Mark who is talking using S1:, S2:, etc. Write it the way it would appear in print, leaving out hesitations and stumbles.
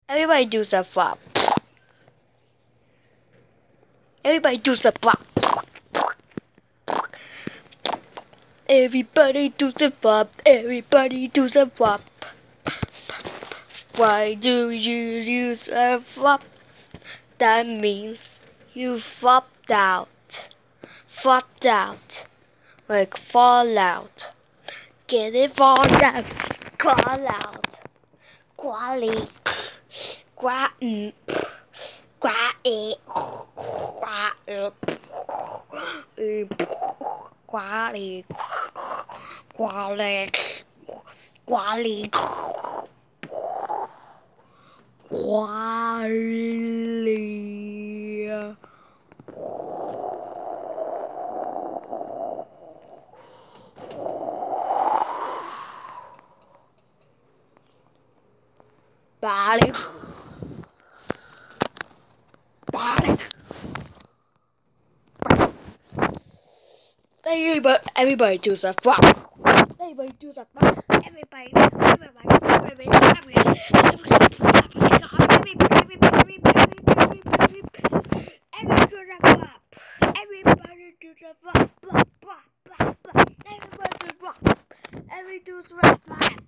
S1: Everybody do the flop. Everybody do the flop. Everybody do the flop. Everybody do the flop. Why do you use a flop? That means you flopped out. Flopped out. Like fall out. Get it fall out. Call out. Quali. Qua. Quali. Quali. Quali. Quali. Quali. Bali. Bali. Everybody do the flop. Everybody do the flop. Everybody do the flop. Everybody do the flop.